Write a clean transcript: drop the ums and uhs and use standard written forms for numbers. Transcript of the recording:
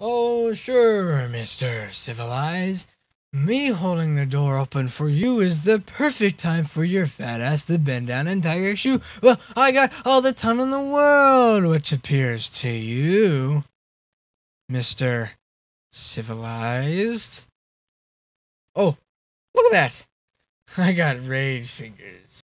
Oh, sure, Mr. Civilized. Me holding the door open for you is the perfect time for your fat ass to bend down and tie your shoe. Well, I got all the time in the world, which appears to you, Mr. Civilized. Oh, look at that. I got rage fingers.